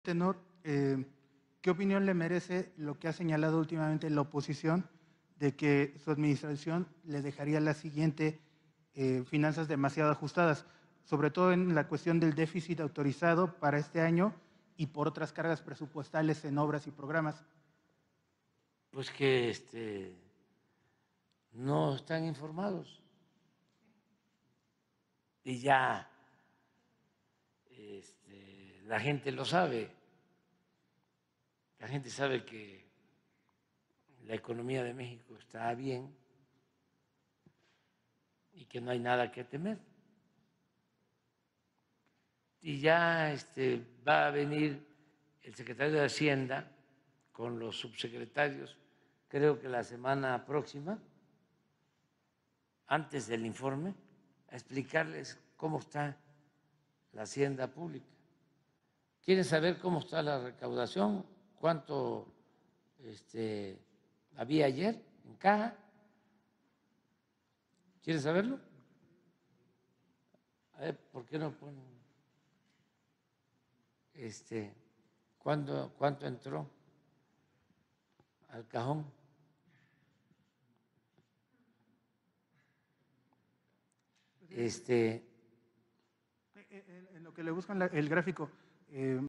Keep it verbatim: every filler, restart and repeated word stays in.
Tenor, eh, ¿qué opinión le merece lo que ha señalado últimamente la oposición de que su administración le dejaría la siguiente eh, finanzas demasiado ajustadas, sobre todo en la cuestión del déficit autorizado para este año y por otras cargas presupuestales en obras y programas? Pues que este, no están informados y ya este, la gente lo sabe, la gente sabe que la economía de México está bien y que no hay nada que temer. Y ya este, va a venir el secretario de Hacienda con los subsecretarios, creo que la semana próxima, antes del informe, a explicarles cómo está la hacienda pública. ¿Quieren saber cómo está la recaudación? ¿Cuánto este, había ayer en caja? ¿Quieren saberlo? A ver, ¿por qué no ponen este, ¿cuándo, cuánto entró al cajón? Este, En lo que le buscan la, el gráfico, eh,